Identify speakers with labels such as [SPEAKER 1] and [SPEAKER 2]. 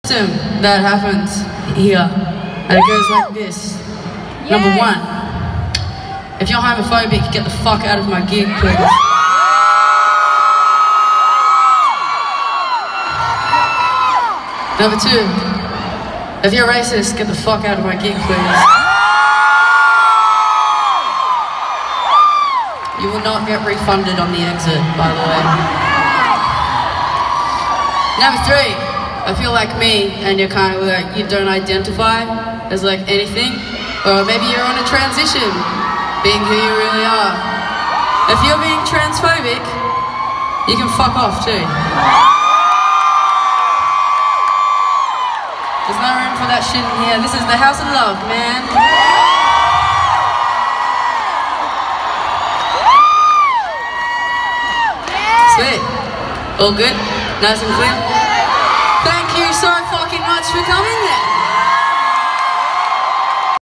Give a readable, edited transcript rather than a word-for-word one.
[SPEAKER 1] That happens here, and it goes like this. Yes. Number 1, if you're homophobic, get the fuck out of my gig, please. Number 2, if you're racist, get the fuck out of my gig, please. You will not get refunded on the exit, by the way. Number 3. If you're like me and you're kind of like, you don't identify as like anything, or maybe you're on a transition, being who you really are. If you're being transphobic, you can fuck off too. There's no room for that shit in here. This is the house of love, man. Sweet. All good? Nice and clear? Thank you so fucking much for coming there.